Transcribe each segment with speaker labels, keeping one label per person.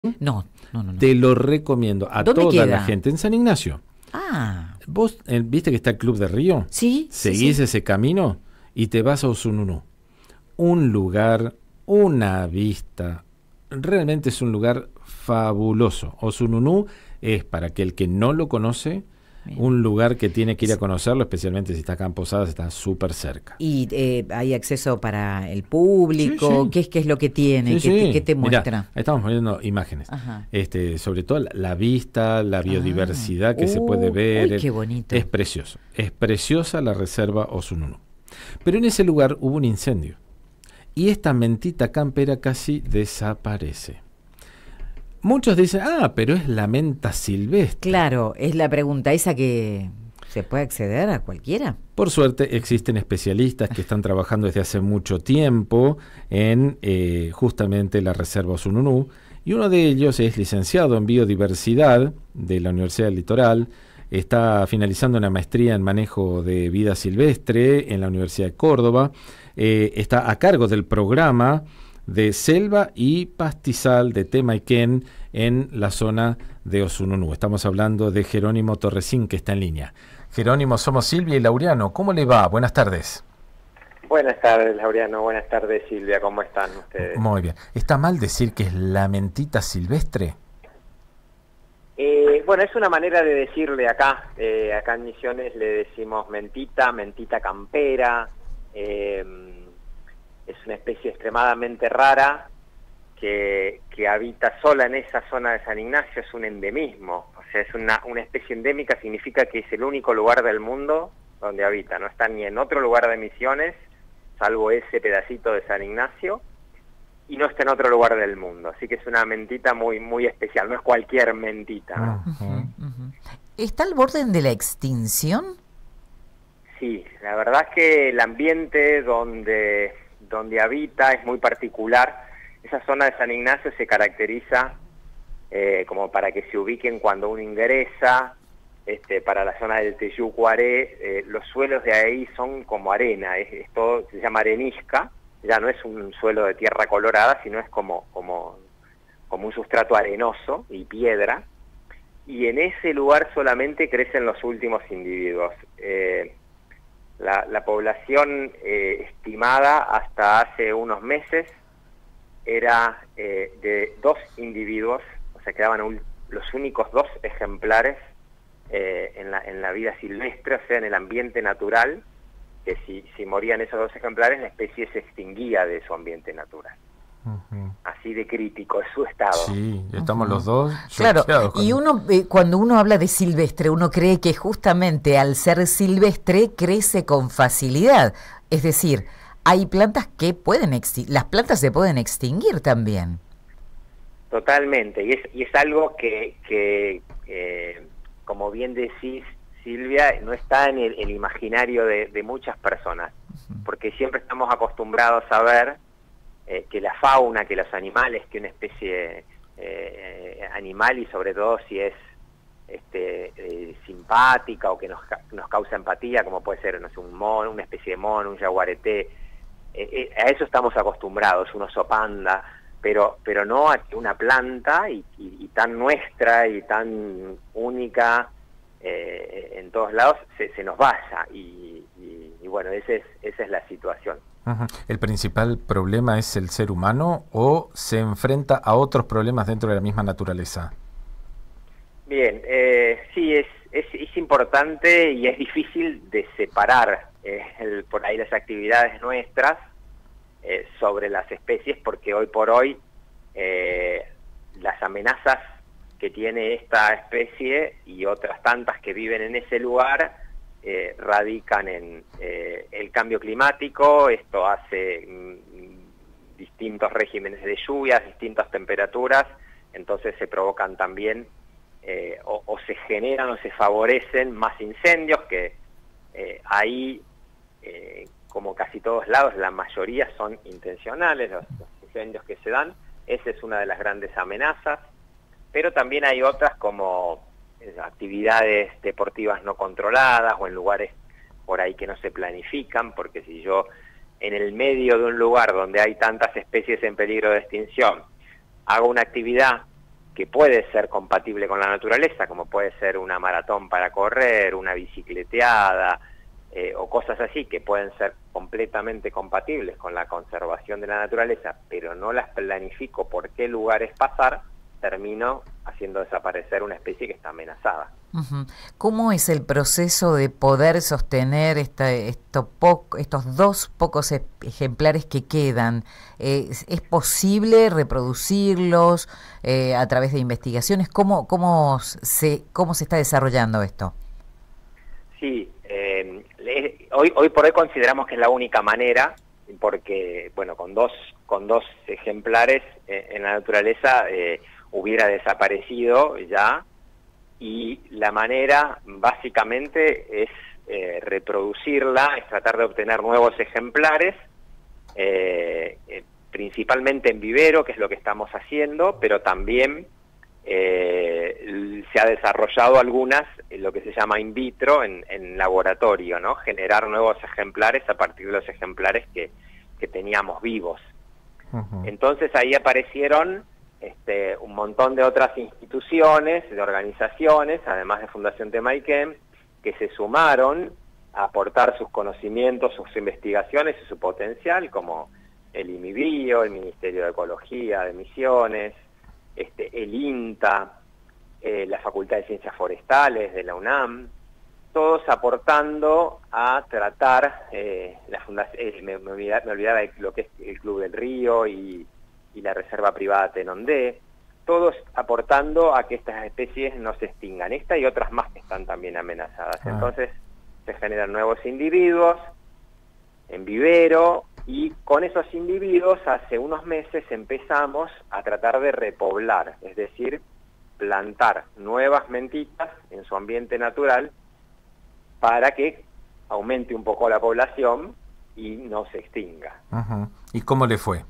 Speaker 1: No, no, no, no.
Speaker 2: Te lo recomiendo a
Speaker 1: ¿Dónde
Speaker 2: toda
Speaker 1: queda?
Speaker 2: la gente. En San Ignacio.
Speaker 1: Ah,
Speaker 2: Vos, viste que está el Club de Río.
Speaker 1: sí, sí,
Speaker 2: Seguís
Speaker 1: sí.
Speaker 2: ese camino y te vas a Usununú. Un lugar, una vista. Realmente es un lugar fabuloso. Osununú es, para aquel que no lo conoce,
Speaker 1: Bien.
Speaker 2: un lugar que tiene que ir a
Speaker 1: Sí.
Speaker 2: conocerlo, especialmente si está acá en Posadas, está súper cerca.
Speaker 1: ¿Y hay acceso para el
Speaker 2: Sí,
Speaker 1: público?
Speaker 2: sí.
Speaker 1: ¿Qué es lo que tiene?
Speaker 2: Sí,
Speaker 1: ¿Qué
Speaker 2: sí.
Speaker 1: te
Speaker 2: Mirá,
Speaker 1: muestra?
Speaker 2: ahí estamos poniendo imágenes.
Speaker 1: Ajá.
Speaker 2: Sobre todo la vista, la
Speaker 1: Ah,
Speaker 2: biodiversidad que se puede
Speaker 1: uy,
Speaker 2: ver.
Speaker 1: qué bonito.
Speaker 2: Es precioso. Es preciosa la reserva Osununú. Pero en ese lugar hubo un incendio. Y esta mentita campera casi desaparece. Muchos dicen, pero es la menta silvestre.
Speaker 1: Claro, es la pregunta esa que se puede acceder a cualquiera.
Speaker 2: Por suerte existen especialistas que están trabajando desde hace mucho tiempo en justamente la reserva Osununú, y uno de ellos es licenciado en biodiversidad de la Universidad del Litoral, está finalizando una maestría en manejo de vida silvestre en la Universidad de Córdoba, está a cargo del programa de selva y pastizal de Temaiken en la zona de Osununú. Estamos hablando de Jerónimo Torresín, que está en línea. Jerónimo, somos Silvia y Laureano. ¿Cómo le va? Buenas tardes.
Speaker 3: Buenas tardes, Laureano. Buenas tardes, Silvia. ¿Cómo están ustedes?
Speaker 2: Muy bien. ¿Está mal decir que es la mentita silvestre?
Speaker 3: Bueno, es una manera de decirle acá. Acá en Misiones le decimos mentita, mentita campera. Es una especie extremadamente rara que habita sola en esa zona de San Ignacio. Es un endemismo. O sea, es una especie endémica, significa que es el único lugar del mundo donde habita. No está ni en otro lugar de Misiones, salvo ese pedacito de San Ignacio, y no está en otro lugar del mundo. Así que es una mentita muy, muy especial, no es cualquier mentita, ¿no?
Speaker 1: ¿Está al borde de la extinción?
Speaker 3: Sí, la verdad es que el ambiente donde habita es muy particular. Esa zona de San Ignacio se caracteriza, como para que se ubiquen cuando uno ingresa, para la zona del Teyucuaré, los suelos de ahí son como arena, todo se llama arenisca, ya no es un suelo de tierra colorada, sino es como un sustrato arenoso y piedra, y en ese lugar solamente crecen los últimos individuos. La población estimada hasta hace unos meses era de 2 individuos, o sea, quedaban los únicos 2 ejemplares en la vida silvestre, o sea, en el ambiente natural, que si morían esos 2 ejemplares, la especie se extinguía de su ambiente natural. Así de crítico es su estado.
Speaker 2: Sí, estamos los dos
Speaker 1: Claro,
Speaker 2: choqueados
Speaker 1: y uno cuando uno habla de silvestre, uno cree que justamente al ser silvestre crece con facilidad. Es decir, hay plantas que pueden las plantas se pueden extinguir también.
Speaker 3: Totalmente, y es algo que como bien decís, Silvia, no está en el imaginario de muchas personas, porque siempre estamos acostumbrados a ver que la fauna, que los animales, que una especie animal, y sobre todo si es simpática o que nos causa empatía, como puede ser, no sé, un mono, una especie de mono, un jaguareté, a eso estamos acostumbrados, un oso panda, pero no a que una planta y tan nuestra y tan única en todos lados se nos vaya, y bueno, esa es la situación.
Speaker 2: ¿El principal problema es el ser humano o se enfrenta a otros problemas dentro de la misma naturaleza?
Speaker 3: Bien, sí, es importante y es difícil de separar por ahí las actividades nuestras sobre las especies, porque hoy por hoy las amenazas que tiene esta especie y otras tantas que viven en ese lugar radican en el cambio climático. Esto hace distintos regímenes de lluvias, distintas temperaturas, entonces se provocan también o se generan o se favorecen más incendios, que ahí, como casi todos lados, la mayoría son intencionales, los incendios que se dan. Esa es una de las grandes amenazas, pero también hay otras como actividades deportivas no controladas o en lugares por ahí que no se planifican, porque si yo en el medio de un lugar donde hay tantas especies en peligro de extinción hago una actividad que puede ser compatible con la naturaleza, como puede ser una maratón para correr, una bicicleteada, o cosas así que pueden ser completamente compatibles con la conservación de la naturaleza, pero no las planifico por qué lugares pasar, termino haciendo desaparecer una especie que está amenazada.
Speaker 1: ¿Cómo es el proceso de poder sostener estos dos pocos ejemplares que quedan? ¿Es posible reproducirlos a través de investigaciones? ¿Cómo se está desarrollando esto?
Speaker 3: Sí, hoy por hoy consideramos que es la única manera, porque bueno, con dos ejemplares en la naturaleza hubiera desaparecido ya, y la manera básicamente es reproducirla, es tratar de obtener nuevos ejemplares, principalmente en vivero, que es lo que estamos haciendo, pero también se ha desarrollado algunas, lo que se llama in vitro, en laboratorio, ¿no? Generar nuevos ejemplares a partir de los ejemplares que teníamos vivos. Entonces ahí aparecieron un montón de otras instituciones, de organizaciones, además de Fundación Temayquén, que se sumaron a aportar sus conocimientos, sus investigaciones y su potencial, como el IMIBio, el Ministerio de Ecología de Misiones, el INTA, la Facultad de Ciencias Forestales de la UNAM, todos aportando a tratar la fundación, me olvidaba de lo que es el Club del Río y la Reserva Privada Tenondé, todos aportando a que estas especies no se extingan. Esta y otras más que están también amenazadas. Entonces se generan nuevos individuos en vivero, y con esos individuos hace unos meses empezamos a tratar de repoblar, es decir, plantar nuevas mentitas en su ambiente natural para que aumente un poco la población y no se extinga.
Speaker 2: ¿Y cómo le fue?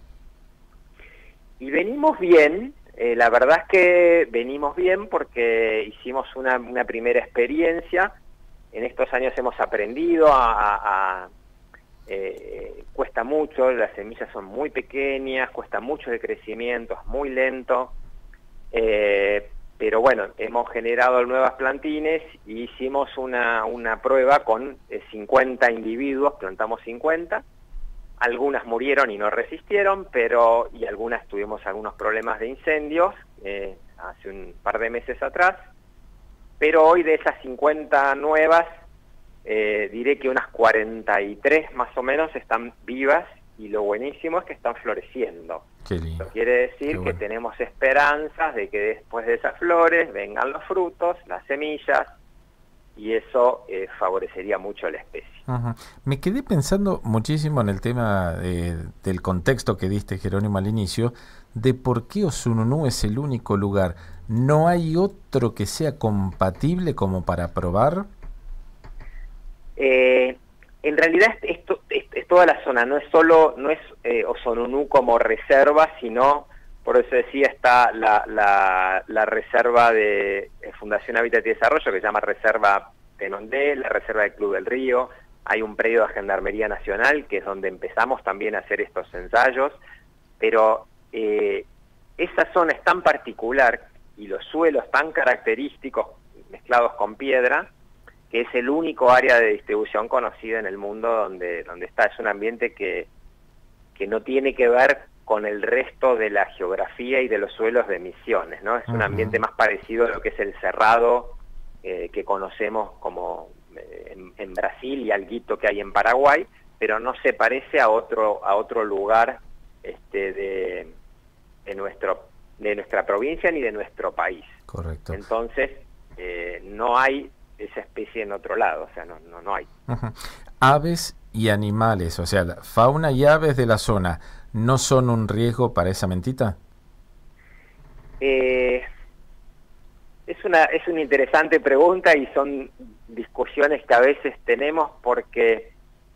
Speaker 3: Y venimos bien, la verdad es que venimos bien porque hicimos una primera experiencia. En estos años hemos aprendido cuesta mucho, las semillas son muy pequeñas, cuesta mucho de crecimiento, es muy lento, pero bueno, hemos generado nuevas plantines y hicimos una prueba con 50 individuos, plantamos 50, algunas murieron y no resistieron, y algunas tuvimos algunos problemas de incendios hace un par de meses atrás, pero hoy de esas 50 nuevas, diré que unas 43 más o menos están vivas, y lo buenísimo es que están floreciendo.
Speaker 2: Qué lindo.
Speaker 3: Eso quiere decir que tenemos esperanzas de que después de esas flores vengan los frutos, las semillas, y eso favorecería mucho a la especie.
Speaker 2: Me quedé pensando muchísimo en el tema del contexto que diste, Jerónimo, al inicio, de por qué Osununú es el único lugar. ¿No hay otro que sea compatible como para probar?
Speaker 3: En realidad es toda la zona, no es Osununú como reserva, sino, por eso decía, está la reserva de Fundación Hábitat y Desarrollo, que se llama Reserva Tenondé, la reserva del Club del Río, hay un predio de Gendarmería Nacional, que es donde empezamos también a hacer estos ensayos, pero esa zona es tan particular y los suelos tan característicos mezclados con piedra, que es el único área de distribución conocida en el mundo donde está. Es un ambiente que no tiene que ver con el resto de la geografía y de los suelos de Misiones, ¿no? Es un ambiente más parecido a lo que es el cerrado que conocemos como en Brasil y alguito que hay en Paraguay, pero no se parece a otro lugar de nuestra provincia ni de nuestro país.
Speaker 2: Correcto.
Speaker 3: Entonces, no hay esa especie en otro lado, o sea, no hay.
Speaker 2: Aves y animales, o sea, la fauna y aves de la zona, ¿no son un riesgo para esa mentita?
Speaker 3: Es una interesante pregunta y son discusiones que a veces tenemos porque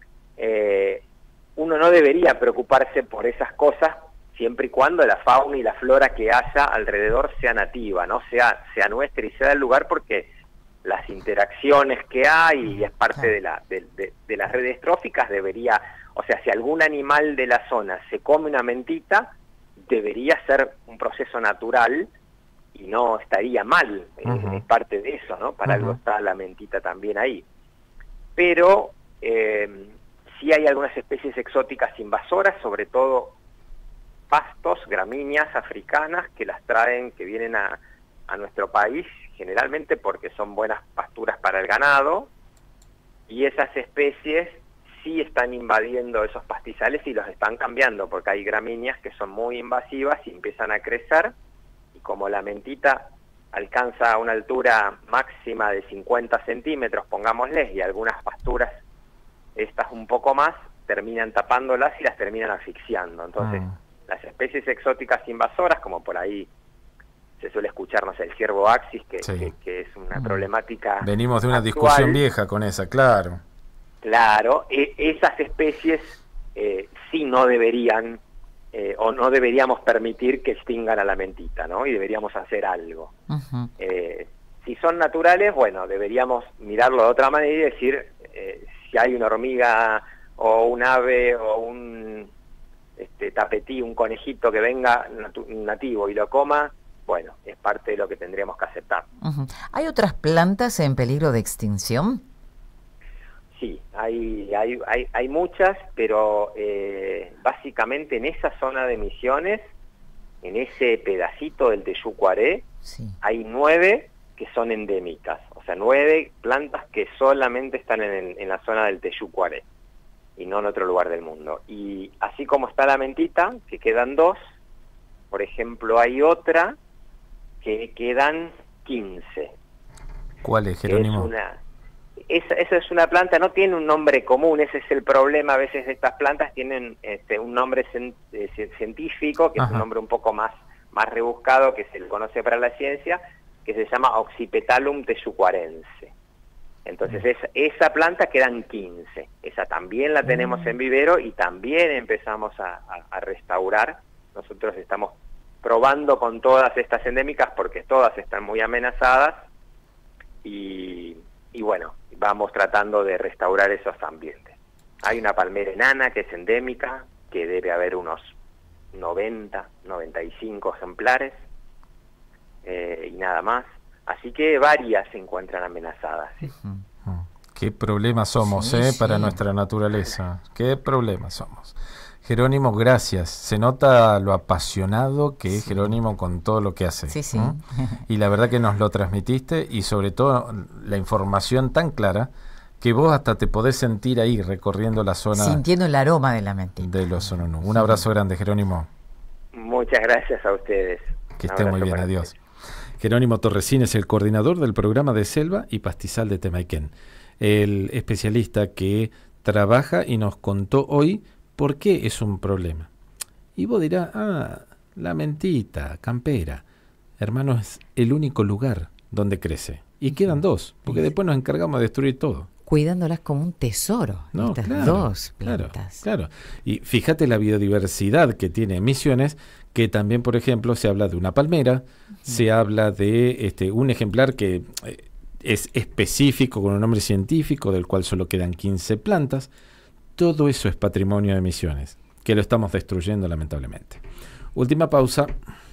Speaker 3: uno no debería preocuparse por esas cosas siempre y cuando la fauna y la flora que haya alrededor sea nativa, ¿no? Sea nuestra y sea del lugar, porque las interacciones que hay y es parte de las redes tróficas debería, o sea, si algún animal de la zona se come una mentita, debería ser un proceso natural y no estaría mal, es parte de eso, ¿no? Para algo está la mentita también ahí. Pero sí hay algunas especies exóticas invasoras, sobre todo pastos, gramíneas africanas, que las traen, que vienen a nuestro país, generalmente porque son buenas pasturas para el ganado, y esas especies sí están invadiendo esos pastizales y los están cambiando, porque hay gramíneas que son muy invasivas y empiezan a crecer, y como la mentita alcanza una altura máxima de 50 centímetros, pongámosles, y algunas pasturas, estas un poco más, terminan tapándolas y las terminan asfixiando. Entonces, las especies exóticas invasoras, como por ahí se suele escuchar, no sé, el ciervo axis, que es una problemática.
Speaker 2: Venimos de una
Speaker 3: actual.
Speaker 2: discusión vieja con esa, claro.
Speaker 3: Claro, esas especies sí no deberían, o no deberíamos permitir que extingan a la mentita, ¿no? Y deberíamos hacer algo. Si son naturales, bueno, deberíamos mirarlo de otra manera y decir, si hay una hormiga o un ave o un tapetí, un conejito que venga nativo y lo coma, bueno, es parte de lo que tendríamos que aceptar.
Speaker 1: ¿Hay otras plantas en peligro de extinción?
Speaker 3: Sí, hay muchas, pero básicamente en esa zona de Misiones, en ese pedacito del Teyucuaré, hay 9 que son endémicas, o sea, 9 plantas que solamente están en la zona del Teyucuaré y no en otro lugar del mundo. Y así como está la mentita, que quedan 2, por ejemplo, hay otra que quedan 15.
Speaker 2: ¿Cuál es, Jerónimo?
Speaker 3: Esa es una planta, no tiene un nombre común, ese es el problema a veces de estas plantas, tienen un nombre científico, que es un nombre un poco más rebuscado, que se le conoce para la ciencia, que se llama Oxypetalum teyucuarense. Entonces esa planta quedan 15, esa también la tenemos en vivero y también empezamos a restaurar. Nosotros estamos probando con todas estas endémicas porque todas están muy amenazadas y bueno, vamos tratando de restaurar esos ambientes. Hay una palmera enana que es endémica, que debe haber unos 90, 95 ejemplares y nada más. Así que varias se encuentran amenazadas. ¿Sí?
Speaker 2: Qué problemas somos para nuestra naturaleza. Qué problemas somos. Jerónimo, gracias. Se nota lo apasionado que es Jerónimo con todo lo que hace. Y la verdad que nos lo transmitiste y sobre todo la información tan clara que vos hasta te podés sentir ahí recorriendo la zona.
Speaker 1: Sintiendo el aroma de la mentita.
Speaker 2: De los Sononú. Un abrazo grande, Jerónimo.
Speaker 3: Muchas gracias a ustedes.
Speaker 2: Que esté muy bien, adiós. Jerónimo Torresín es el coordinador del programa de selva y pastizal de Temaiken, el especialista que trabaja y nos contó hoy por qué es un problema. Y vos dirás, la mentita, campera. Hermano, es el único lugar donde crece. Y quedan 2, porque después nos encargamos de destruir todo.
Speaker 1: Cuidándolas como un tesoro, estas 2 plantas. Claro. Y fíjate la biodiversidad que tiene Misiones, que también, por ejemplo, se habla de una palmera, se habla de un ejemplar que es específico, con un nombre científico, del cual solo quedan 15 plantas. Todo eso es patrimonio de Misiones, que lo estamos destruyendo lamentablemente. Última pausa.